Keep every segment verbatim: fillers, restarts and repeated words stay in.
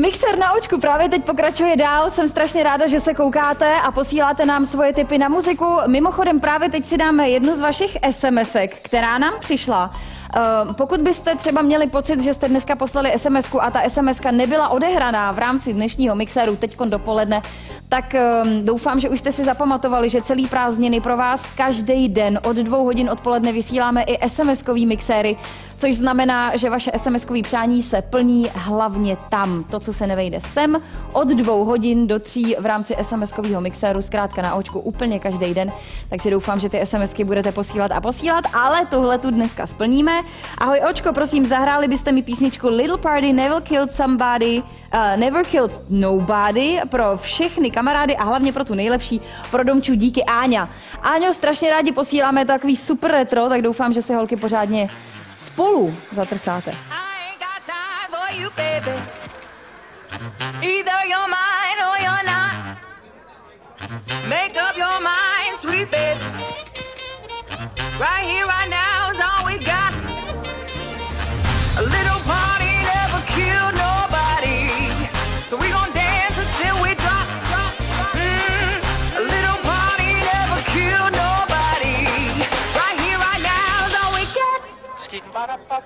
Mixer na očku právě teď pokračuje dál, jsem strašně ráda, že se koukáte a posíláte nám svoje tipy na muziku. Mimochodem právě teď si dáme jednu z vašich SMSek, která nám přišla. Uh, pokud byste třeba měli pocit, že jste dneska poslali SMSku a ta SMSka nebyla odehraná v rámci dnešního mixéru teďkon dopoledne, tak um, doufám, že už jste si zapamatovali, že celý prázdniny pro vás každý den od dvou hodin odpoledne vysíláme i SMSkový mixéry, což znamená, že vaše SMSkový přání se plní hlavně tam. To, co se nevejde sem, od dvou hodin do tří v rámci SMSkového mixéru, zkrátka na očku úplně každý den. Takže doufám, že ty SMSky budete posílat a posílat, ale tohle tu dneska splníme. Ahoj očko, prosím, zahráli byste mi písničku Little Party Never Killed Somebody, uh, Never Killed Nobody pro všechny kamarády a hlavně pro tu nejlepší, pro Domču díky Áňa. Áňo, strašně rádi posíláme takový super retro, tak doufám, že si holky pořádně spolu zatrsáte. Either you're mine or you're not. Make up your mind, sweet baby. Right here, right now is all we got. A little party never killed nobody, so we gon' dance until we drop, drop, drop. Mm, a little party never killed nobody. Right here, right now is all we got. Skipping by the pop.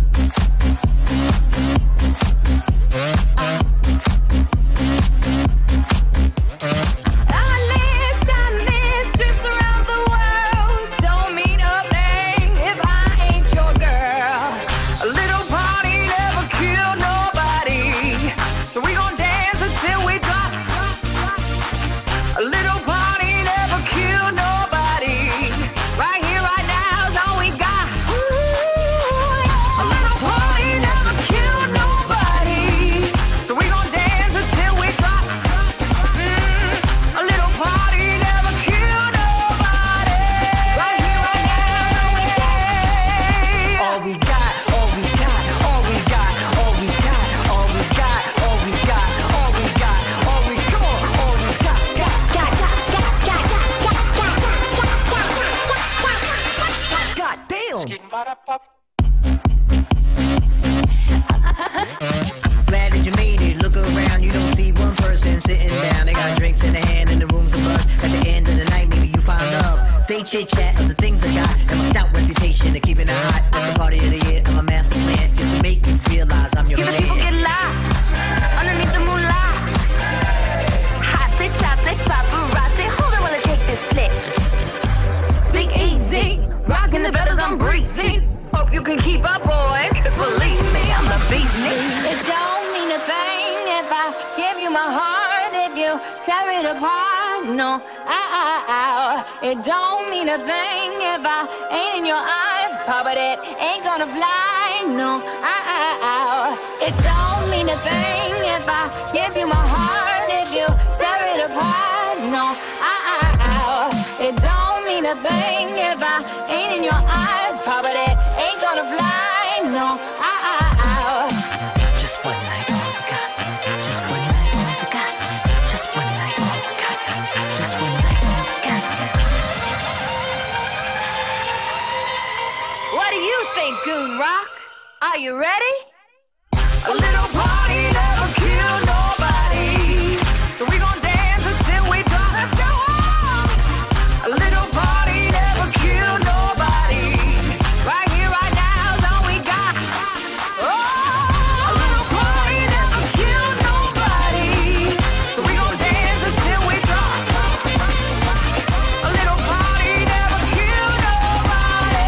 Glad that you made it. Look around, you don't see one person sitting down. They got drinks in their hand and the room's a buzz. At the end of the night, maybe you find love. They chit chat of the things I got and my stout reputation of keeping it hot. It's the party of the year and my master plan is to make you realize I'm your man. People get lost underneath the moonlight. Hot, they top, they paparazzi. Hold on while I take this flick. Speak easy, rocking the feathers, I'm breezy. Hope you can keep up, boys, 'cause believe me, I'm the beast. It don't mean a thing if I give you my heart, if you tear it apart, no, ow, ow, ow. It don't mean a thing if I ain't in your eyes, but it ain't gonna fly, no, ow, ow, ow. It don't mean a thing if I give you my heart, if you tear it apart, no, ow, ow, ow. It don't mean a thing if I ain't in your eyes, but it ain't gonna fly, no, ow, ow, ow. Just one night, all we got. Just one night, all we got. Just one night, all we got. Just one night, all we got. What do you think, Goon Rock? Are you ready? A little party never killed nobody, so we gon' dance until we drop. Let's go on. A little party never killed nobody. Right here, right now is all we got. Oh, a little party never killed nobody, so we gon' dance until we drop. A little party never killed nobody.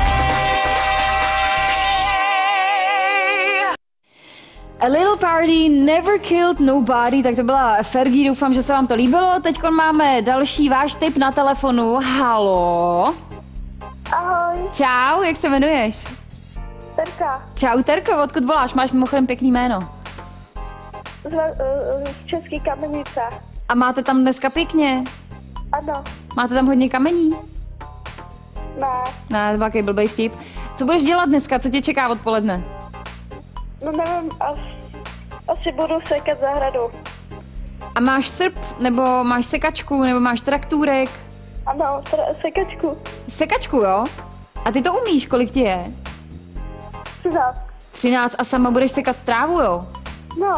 A Little Party Never Killed Nobody, tak to byla Fergie, doufám, že se vám to líbilo. Teď máme další váš tip na telefonu. Halo. Ahoj, Čau, jak se jmenuješ? Terka, Čau Terko, odkud voláš? Máš mimochodem pěkný jméno. z, uh, z České Kamenice. A máte tam dneska pěkně? Ano, Máte tam hodně kamení? ne, Ne, to byl takový blbej vtip. Co budeš dělat dneska? Co tě čeká odpoledne? no nevím, asi, asi budu sekat zahradu. A máš srp? Nebo máš sekačku? Nebo máš traktůrek? Ano, tra- sekačku. Sekačku, jo? A ty to umíš, kolik ti je? Třináct. třináct a sama budeš sekat trávu, jo? No,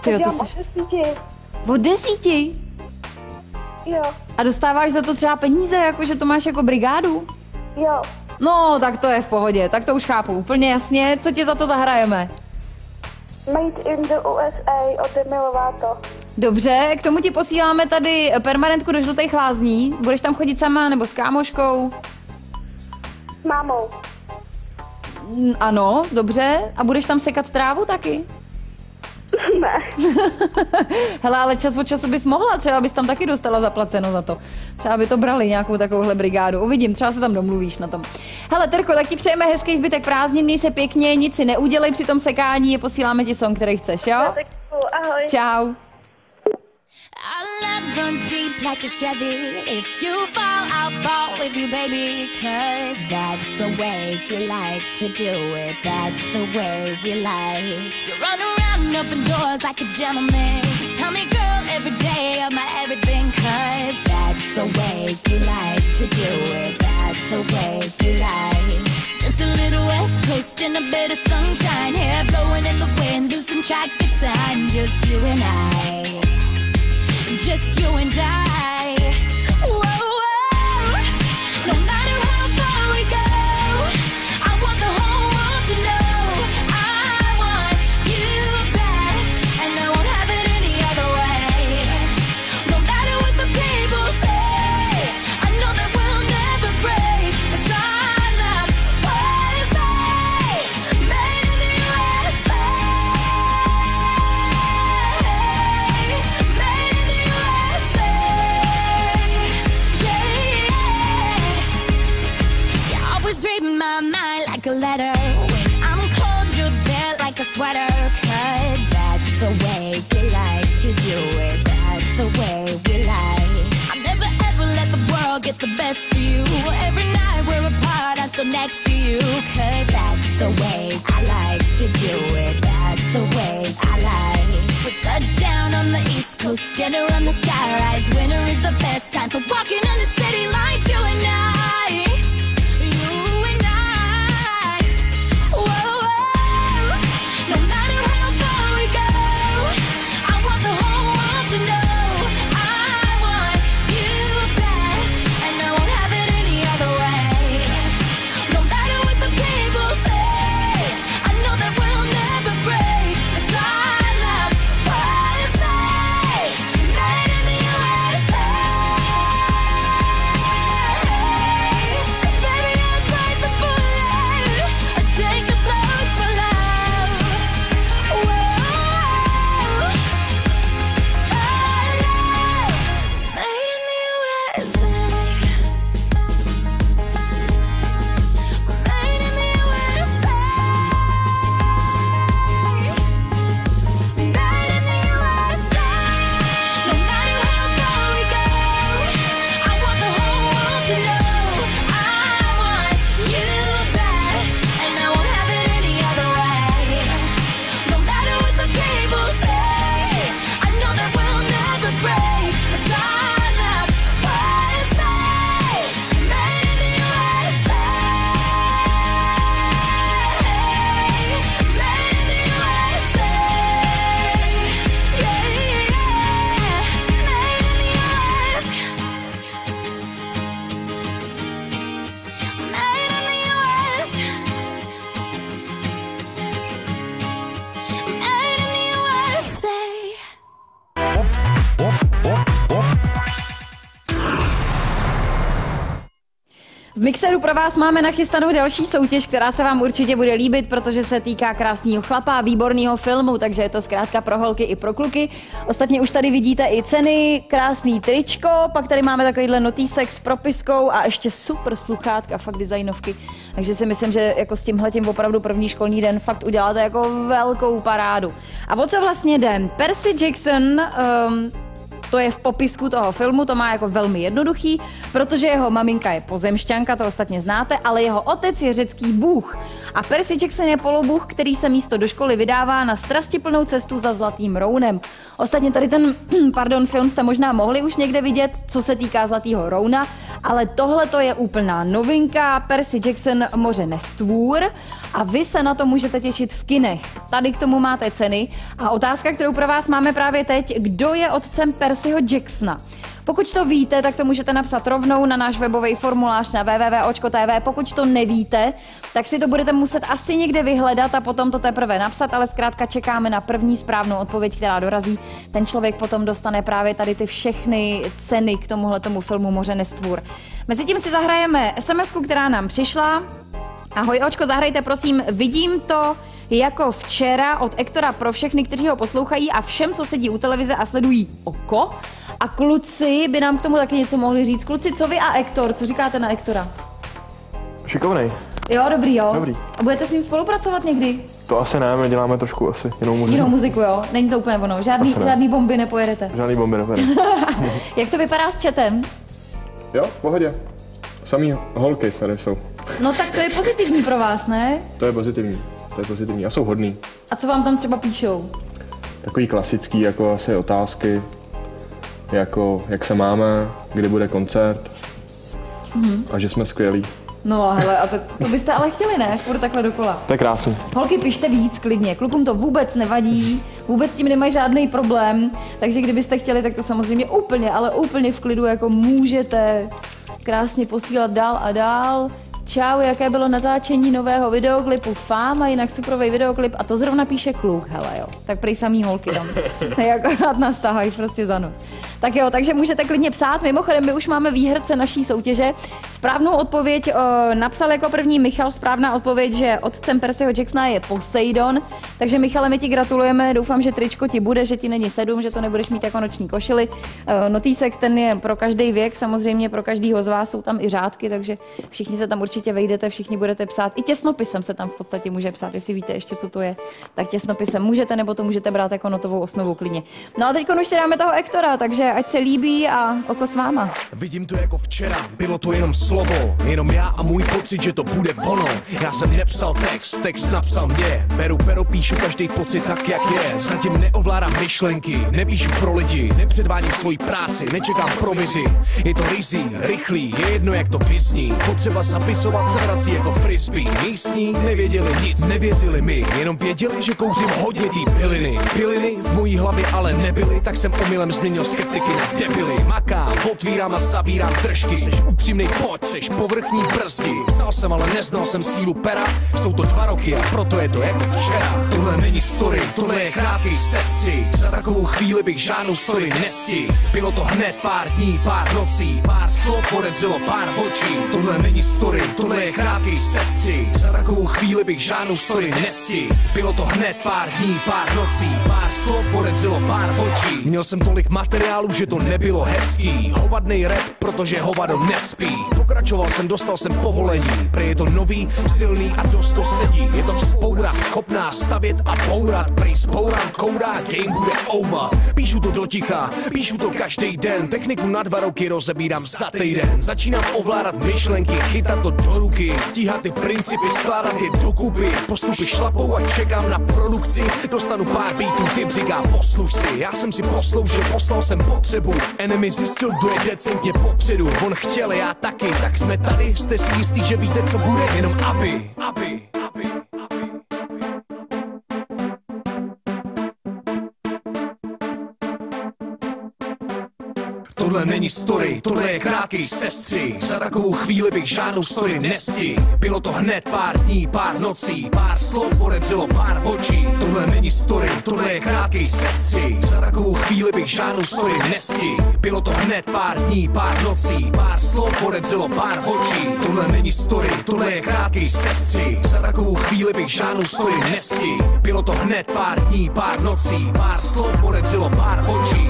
Tyjo, to dělám jsi... od desíti. Od desíti? Jo, A dostáváš za to třeba peníze, jako že to máš jako brigádu? jo. No, tak to je v pohodě, tak to už chápu úplně jasně. Co ti za to zahrajeme? Made in the U S A od Demi Lovato. Dobře, k tomu ti posíláme tady permanentku do Žlutých lázní. Budeš tam chodit sama nebo s kámoškou? S mámou. Mm, Ano, dobře. A budeš tam sekat trávu taky? Ne. Hele, ale čas od času bys mohla, třeba bys tam taky dostala zaplaceno za to. Třeba by to brali nějakou takovouhle brigádu. Uvidím, třeba se tam domluvíš na tom. Hele, Terko, tak ti přejeme hezký zbytek prázdnin, měj se pěkně, nic si neudělej při tom sekání, posíláme ti song, který chceš, jo? Tak ahoj. Čau. Our love runs deep like a Chevy. If you fall, I'll fall with you, baby. Cause that's the way we like to do it. That's the way we like. You run around and open doors like a gentleman. Tell me, girl, every day of my everything. Cause that's the way you like to do it. That's the way you like. Just a little West Coast and a bit of sunshine. Hair blowing in the wind, losing track of time. Just you and I. Just you and I. Whoa, whoa. No matter how far we go, I want the whole world to know I want you back, and I won't have it any other way. No matter what the people say, I know that we'll never break. 'Cause our love was made in the U S A. Made in the U S A. Yeah, yeah. You always read my mind like a letter. When I'm cold, you're there like a sweater. 'Cause that's the way we like to do it. That's the way we like. I'll never ever let the world get the best of you. Every night we're apart, I'm so next to you. 'Cause that's the way I like to do it. That's the way I like. We touch down on the East Coast, dinner on the skyrise. Winter is the best time for walking on the city lights. You and I, you and I. Whoa, whoa. No matter how far we go, I want the whole world to know I want you back, and I won't have it any other way. No matter what the people say, I know that we'll never break. 'Cause our love was made in the U S A. Baby, I'll bite the bullet. I'll take the blows for love. Whoa, our love is made in the U S A. Made in the U S A. Made in the U S A. No matter how far we go, I want the whole world to know I want you back, and I won't have it any other way. No matter what the people say, I know that we'll never break. 'Cause our love was made, made in the U S A. Made in the U S A. Yeah, yeah. Made in the U S. Made in the U S. Made in the U S A. V Mixeru pro vás máme nachystanou další soutěž, která se vám určitě bude líbit, protože se týká krásného chlapa, výborného filmu, takže je to zkrátka pro holky i pro kluky. Ostatně už tady vidíte i ceny, krásný tričko, pak tady máme takovýhle notýsek s propiskou a ještě super sluchátka, fakt designovky. Takže si myslím, že jako s tímhletím opravdu první školní den fakt uděláte jako velkou parádu. A o co vlastně jde? Percy Jackson um, to je v popisku toho filmu, to má jako velmi jednoduchý, protože jeho maminka je pozemšťanka, to ostatně znáte, ale jeho otec je řecký bůh. A Percy Jackson je polobůh, který se místo do školy vydává na strastiplnou cestu za zlatým rounem. Ostatně tady ten pardon, film jste možná mohli už někde vidět, co se týká zlatého rouna, ale tohle to je úplná novinka. Percy Jackson moře nestvůr a vy se na to můžete těšit v kinech. Tady k tomu máte ceny a otázka, kterou pro vás máme právě teď, kdo je otcem Percyho Jacksona? Pokud to víte, tak to můžete napsat rovnou na náš webový formulář na w w w tečka očko tečka t v. Pokud to nevíte, tak si to budete muset asi někde vyhledat a potom to teprve napsat, ale zkrátka čekáme na první správnou odpověď, která dorazí. Ten člověk potom dostane právě tady ty všechny ceny k tomuhletomu filmu Moře nestvůr. Mezitím si zahrajeme es em esku, která nám přišla. Ahoj Očko, zahrajte prosím Vidím to jako včera od Ektora pro všechny, kteří ho poslouchají a všem, co sedí u televize a sledují Oko. A kluci by nám k tomu taky něco mohli říct. Kluci, co vy a Ektor? Co říkáte na Ektora? Šikovnej. Jo, dobrý, jo. Dobrý. A budete s ním spolupracovat někdy? To asi ne, my děláme trošku asi jinou muziku. Jinou muziku, jo? Není to úplně ono. Žádný, žádný bomby nepojedete. Žádný bomby nepojedete. Jak to vypadá s chatem? Jo, v pohodě. Samý holky tady jsou. No tak to je pozitivní pro vás, ne? To je pozitivní. To je pozitivní. A jsou hodný. A co vám tam třeba píšou? Takový klasický, jako asi otázky. Jako, jak se máme, kdy bude koncert. Hmm. A že jsme skvělí. No hele, a to, to byste ale chtěli, ne? Furt takhle dokola. To je krásný. Holky, pište víc klidně, klukům to vůbec nevadí, vůbec s tím nemají žádný problém, takže kdybyste chtěli, tak to samozřejmě úplně, ale úplně v klidu jako můžete krásně posílat dál a dál. Čau, jaké bylo natáčení nového videoklipu Fáma, jinak superový videoklip a to zrovna píše kluk, hele jo, tak prý samý holky tam, akorát nás tahají prostě za nos. Tak jo, takže můžete klidně psát, mimochodem my už máme výherce naší soutěže, správnou odpověď o, napsal jako první Michal, správná odpověď, že otcem Percyho Jacksona je Poseidon, takže Michale, my ti gratulujeme, doufám, že tričko ti bude, že ti není sedm, že to nebudeš mít jako noční košily. Notýsek, ten je pro každý věk, samozřejmě pro každýho z vás jsou tam i řádky, takže všichni se tam určitě vejdete, všichni budete psát. I těsnopisem se tam v podstatě může psát, jestli víte ještě, co to je. Tak těsnopisem můžete, nebo to můžete brát jako notovou osnovu klidně. No a teď už si dáme toho Ektora, takže ať se líbí a oko s váma. Vidím to jako včera, bylo to jenom slovo, jenom já a můj pocit, že to bude ono. Já jsem nepsal text, text napsal mě. Beru pero, píšu každý pocit tak, jak je. Zatím neovládám myšlenky, nepíšu pro lidi, nepředvádím svoji práci, nečekám provizi. Je to rizí, rychlý, je jedno jak to vyzní. Potřeba zapisovat se vrací jako frisbee. Místní nevěděli nic, nevěřili mi, jenom věděli, že kouřím hodně tý piliny. Piliny v mojí hlavě ale nebyly, tak jsem omylem změnil skeptiky na debily. Makám, otvírám a zavírám držky. Seš upřímnej, pojď, seš povrchní brzdi. Psal jsem, ale neznal jsem sílu pera. Jsou to dva roky a proto je to jako včera. Tohle není story, tohle je krátký sestři. Za takovou chvíli bych žádnou story nestihl. Bylo to hned pár dní, pár nocí, pár slov odevřelo pár očí. Tohle není story, tohle je krátký sestři. Za takovou chvíli bych žádnou story nestihl. Bylo to hned pár dní, pár nocí, pár slov odevřelo pár očí. Měl jsem tolik materiálu, že to nebylo hezký. Hovadnej rap, protože hovado nespí. Pokračoval jsem, dostal jsem povolení. Prej je to nový, silný a dost to sedí. Je to vzpoura, schopná stavět a bourat. Prej zbourám, koudá, game bude over. Píšu to do ticha, píšu to každý den. Techniku na dva roky rozebírám za týden. Začínám ovládat myšlenky, chytat to do ruky. Stíhat ty principy, skládat je dokupy. Postupy šlapou a čekám na produkci. Dostanu pár beatů, typ říká posluš si. Já jsem si posloužil, poslal jsem potřebu. Enemy zjistil, kdo je decentně popředu. On chtěl, já taky, tak jsme tady. Jste si jistý, že víte, co bude? Jenom aby, aby, aby, aby. Tohle není story, tohle je krátký sestřih. Za takovou chvíli bych žádnou story nestihl. Bylo to hned pár dní, pár nocí, pár slov odevřelo pár očí. Tohle není story, tohle je krátký sestřih. Za takovou chvíli bych žádnou story nestihl. Bylo to hned pár dní, pár nocí, pár slov odevřelo pár očí. Tohle není story, tohle je krátký sestřih. Za takovou chvíli bych žádnou story nestihl. Bylo to hned pár dní, pár nocí, pár slov odevřelo pár očí.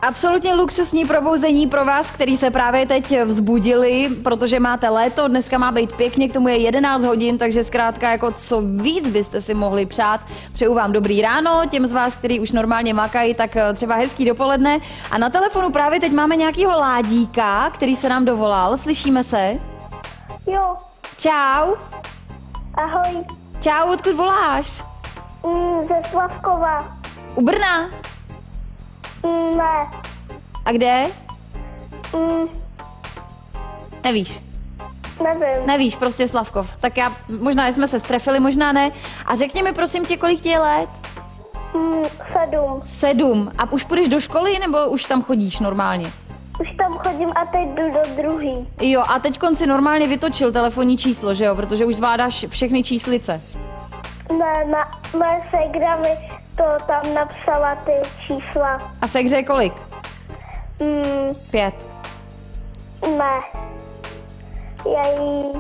Absolutně luxusní probouzení pro vás, který se právě teď vzbudili, protože máte léto, dneska má být pěkně, k tomu je jedenáct hodin, takže zkrátka jako co víc byste si mohli přát. Přeju vám dobrý ráno, těm z vás, kteří už normálně makají, tak třeba hezký dopoledne. A na telefonu právě teď máme nějakýho Ládíka, který se nám dovolal, slyšíme se? Jo. Čau. Ahoj. Čau, odkud voláš? Mm, ze Slavkova. U Brna? Mm, ne. A kde? Mm, Nevíš. nevím. Nevíš, prostě Slavkov. Tak já, možná jsme se strefili, možná ne. A řekni mi prosím tě, kolik ti je let? Mm, sedm. Sedm. A už půjdeš do školy, nebo už tam chodíš normálně? Už tam chodím a teď jdu do druhý. Jo, a teď si normálně vytočil telefonní číslo, že jo? Protože už zvládáš všechny číslice. Ne, na, moje ségra mi to tam napsala ty čísla. A sekře je kolik? Mm, Pět. ne. Je jí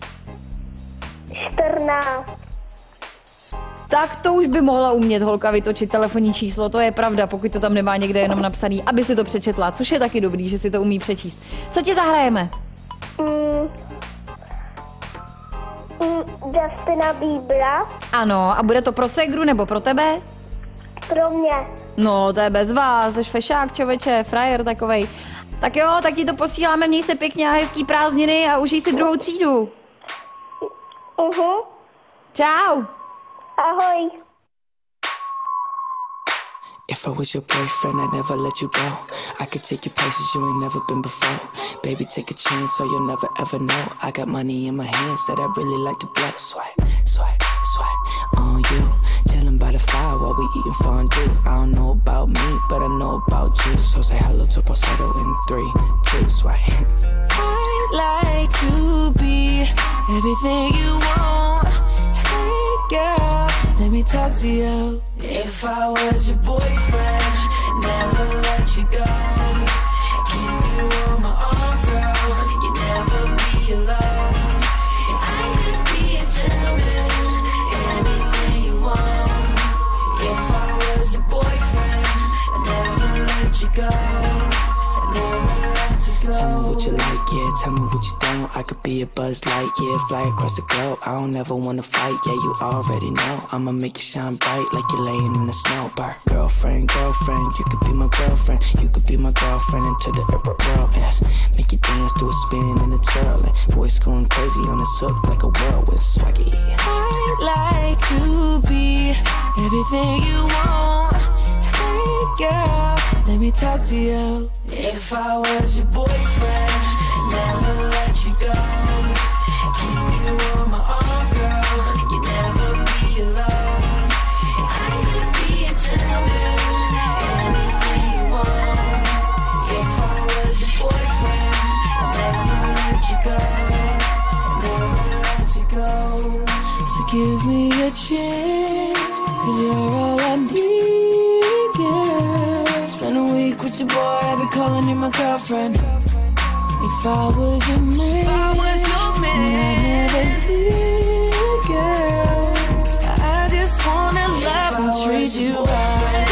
čtrnáct. Tak to už by mohla umět holka vytočit telefonní číslo, to je pravda, pokud to tam nemá někde jenom napsaný, aby si to přečetla, což je taky dobrý, že si to umí přečíst. Co ti zahrajeme? Mm, mm, Justina Biebera. Ano, a bude to pro ségru nebo pro tebe? Pro mě. No, to je bez vás, jsi fešák, čověče, frajer takovej. Tak jo, tak ti to posíláme, měj se pěkně a hezký prázdniny a užij si druhou třídu. Mhm. Čau. Ahoj. If I was your boyfriend, I'd never let you go. I could take you places you ain't never been before. Baby, take a chance so you'll never ever know. I got money in my hands that I really like to blow. Swipe, swipe, swipe on you. Chillin' by the fire while we eating fondue. I don't know about me, but I know about you. So say hello to falsetto in three, two, swipe. I'd like to be everything you want. Hey girl, let me talk to you. If I was your boyfriend, never let you go. Keep you on my arm, girl. You never be alone. And I could be a gentleman, anything you want. If I was your boyfriend, I'd never let you go. I'd never let you go. Tell me what you like, yeah. Tell me what you don't. I could be a Buzz Light, yeah. Fly across the globe. I don't ever wanna fight, yeah. You already know. I'ma make you shine bright like you're laying in the snow. Bar. Girlfriend, girlfriend, you could be my girlfriend. You could be my girlfriend into the world. Yes. Make you dance to a spin and a twirl. And voice going crazy on this hook like a whirlwind swaggy. I'd like to be everything you want. Hey girl, let me talk to you. If I was your boyfriend, never let you go. Keep you on my arm, girl. You never be alone. And I could be a gentleman, anything you want. If I was your boyfriend, I'd never let you go. I'd never let you go. So give me a chance, 'cause you're all I need, girl. Spend a week with your boy, I'll be calling you my girlfriend. If I was your man, if I was your man, I'd never leave, girl. I just wanna love and treat you right.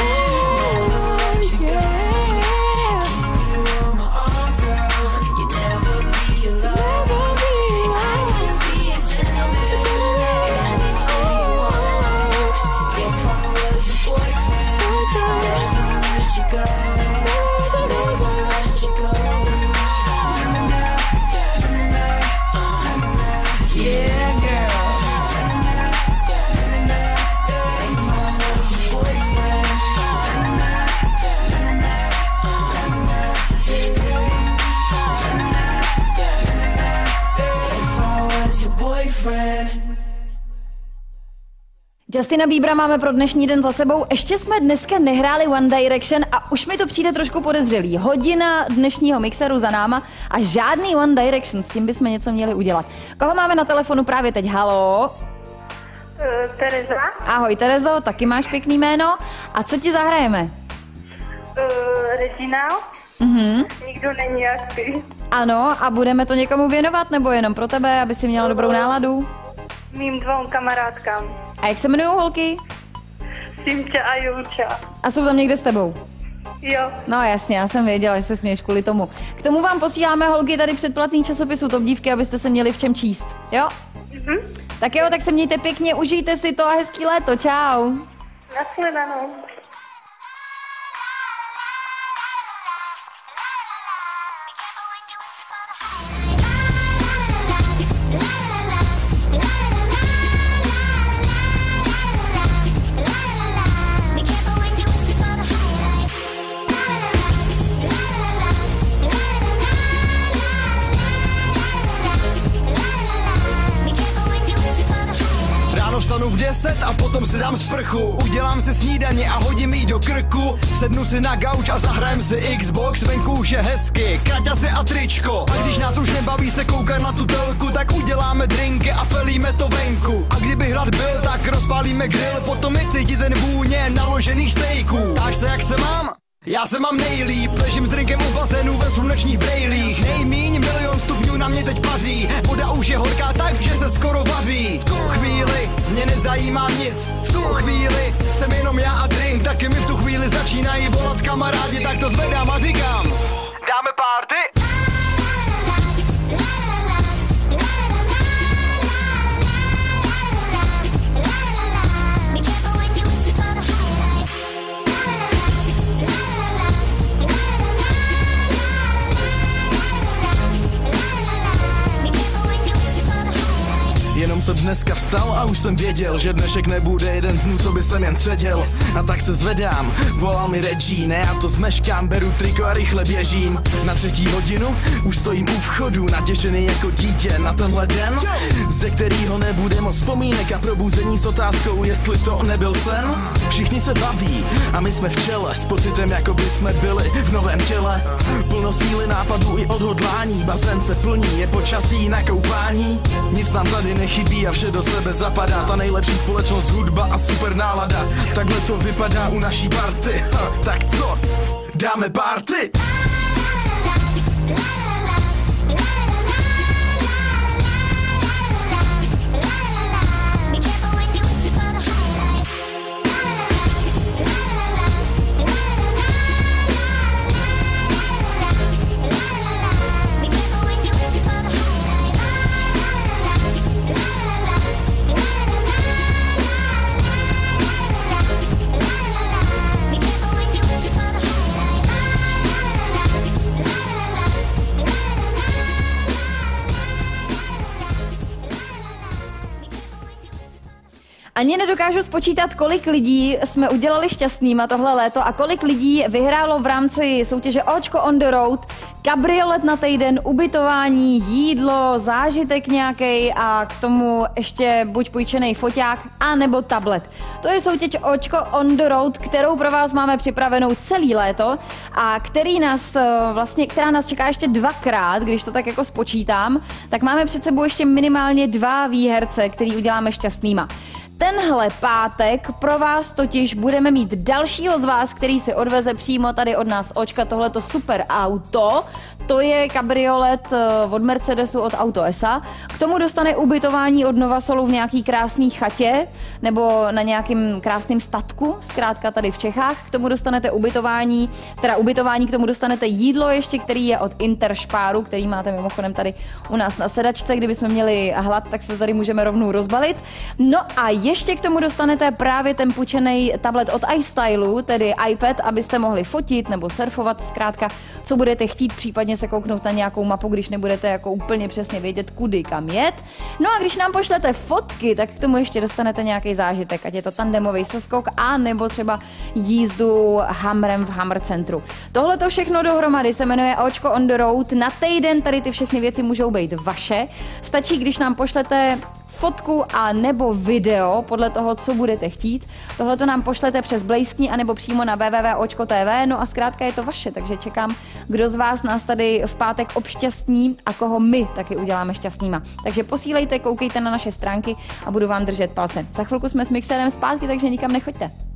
Justina Biebera máme pro dnešní den za sebou. Ještě jsme dneska nehráli One Direction a už mi to přijde trošku podezřelý. Hodina dnešního mixeru za náma a žádný One Direction, s tím bychom něco měli udělat. Koho máme na telefonu právě teď? Haló? Uh, Tereza. Ahoj Terezo, taky máš pěkný jméno. A co ti zahrajeme? Uh, Regina. Mhm. Nikdo není jak ty. Ano, a budeme to někomu věnovat, nebo jenom pro tebe, aby si měla dobrou náladu? Mým dvou kamarádkám. A jak se jmenují holky? Simča a Julča. A jsou tam někde s tebou? Jo. No jasně, já jsem věděla, že se směješ kvůli tomu. K tomu vám posíláme holky tady předplatný časopisu Top dívky, abyste se měli v čem číst. Jo? Mhm. Tak jo, tak se mějte pěkně, užijte si to a hezký léto. Čau. Nashledanou. Vstanu v deset a potom si dám sprchu. Udělám si snídaně a hodím jí do krku. Sednu si na gauč a zahrajem si Xbox. Venku už je hezky, kraťasy a tričko. A když nás už nebaví se koukat na tu telku, tak uděláme drinky a felíme to venku. A kdyby hlad byl, tak rozpálíme grill. Potom je cítit ten vůně naložených stejků. Ptáš se, jak se mám? Já se mám nejlíp, ležím s drinkem u bazénu ve slunečních brejlích. Nejmíň milion stupňů na mě teď paří. Voda už je horká tak, že se skoro vaří. V tu chvíli mě nezajímá nic. V tu chvíli jsem jenom já a drink. Taky mi v tu chvíli začínají volat kamarádi. Tak to zvedám a říkám: dáme party? Jenom jsem dneska vstal a už jsem věděl, že dnešek nebude jeden z dnů, co by jsem jen seděl. A tak se zvedám, volal mi Reggie, ne, já to zmeškám, beru triko a rychle běžím. Na třetí hodinu už stojím u vchodu, natěšený jako dítě na tenhle den, ze kterýho nebude moc vzpomínek a probuzení s otázkou, jestli to nebyl sen. Všichni se baví a my jsme v čele, s pocitem, jako by jsme byli v novém těle. Plno síly, nápadů i odhodlání, bazén se plní, je počasí na koupání. Nic nám tady nechybí a vše do sebe zapadá. Ta nejlepší společnost, hudba a super nálada. Takhle to vypadá u naší party. Ha, tak co? Dáme party? Ani nedokážu spočítat, kolik lidí jsme udělali šťastnýma tohle léto a kolik lidí vyhrálo v rámci soutěže Očko on the road kabriolet na týden, ubytování, jídlo, zážitek nějaký a k tomu ještě buď půjčený foťák a nebo tablet. To je soutěž Očko on the road, kterou pro vás máme připravenou celý léto a který nás vlastně, která nás čeká ještě dvakrát, když to tak jako spočítám, tak máme před sebou ještě minimálně dva výherce, který uděláme šťastnýma. Tenhle pátek pro vás totiž budeme mít dalšího z vás, který si odveze přímo tady od nás Očka tohleto super auto. To je kabriolet od Mercedesu od Auto S A. K tomu dostane ubytování od Novasolu v nějaký krásný chatě nebo na nějakým krásným statku, zkrátka tady v Čechách. K tomu dostanete ubytování, teda ubytování, k tomu dostanete jídlo ještě, který je od Interšpáru, který máte mimochodem tady u nás na sedačce. Kdybychom měli hlad, tak se to tady můžeme rovnou rozbalit. No a ještě k tomu dostanete právě ten půjčený tablet od iStylu, tedy iPad, abyste mohli fotit nebo surfovat, zkrátka, co budete chtít, případně se kouknout na nějakou mapu, když nebudete jako úplně přesně vědět, kudy kam jet. No a když nám pošlete fotky, tak k tomu ještě dostanete nějaký zážitek, ať je to tandemový seskok a nebo třeba jízdu hamrem v Hammer centru. Tohle to všechno dohromady se jmenuje Očko on the road. Na týden tady ty všechny věci můžou být vaše. Stačí, když nám pošlete fotku a nebo video podle toho, co budete chtít. Tohle to nám pošlete přes Blejskní a nebo přímo na w w w tečka očko tečka t v. No a zkrátka je to vaše, takže čekám, kdo z vás nás tady v pátek obšťastní a koho my taky uděláme šťastnýma. Takže posílejte, koukejte na naše stránky a budu vám držet palce. Za chvilku jsme s Mixerem zpátky, takže nikam nechoďte.